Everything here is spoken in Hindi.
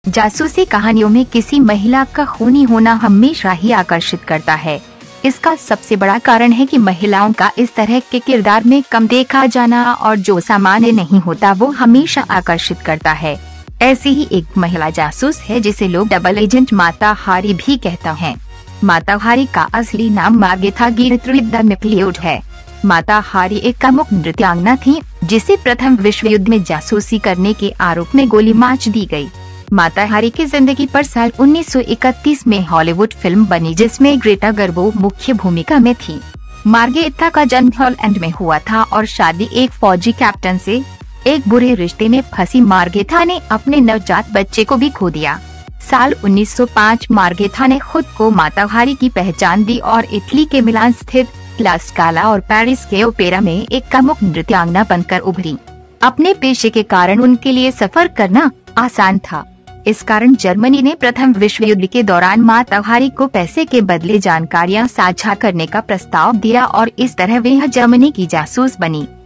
जासूसी कहानियों में किसी महिला का खूनी होना हमेशा ही आकर्षित करता है। इसका सबसे बड़ा कारण है कि महिलाओं का इस तरह के किरदार में कम देखा जाना और जो सामान्य नहीं होता वो हमेशा आकर्षित करता है। ऐसी ही एक महिला जासूस है जिसे लोग डबल एजेंट माता हारी भी कहता है। माता हारी का असली नाम मार्गेथा गेरट्रूड मैक्लियोड है। माता हारी एक प्रमुख नृत्यांगना थी जिसे प्रथम विश्व युद्ध में जासूसी करने के आरोप में गोली मार दी गई। माता हारी की जिंदगी पर साल 1931 में हॉलीवुड फिल्म बनी जिसमें ग्रेटा गर्बो मुख्य भूमिका में थी। मार्गेथा का जन्म हॉलैंड में हुआ था और शादी एक फौजी कैप्टन से। एक बुरे रिश्ते में फंसी मार्गेथा ने अपने नवजात बच्चे को भी खो दिया। साल 1905 मार्गेथा ने खुद को माता हारी की पहचान दी और इटली के मिलान स्थित ला स्काला और पेरिस के ओपेरा में एक प्रमुख नृत्यांगना बनकर उभरी। अपने पेशे के कारण उनके लिए सफर करना आसान था। इस कारण जर्मनी ने प्रथम विश्व युद्ध के दौरान माता हारी को पैसे के बदले जानकारियां साझा करने का प्रस्ताव दिया और इस तरह वह जर्मनी की जासूस बनी।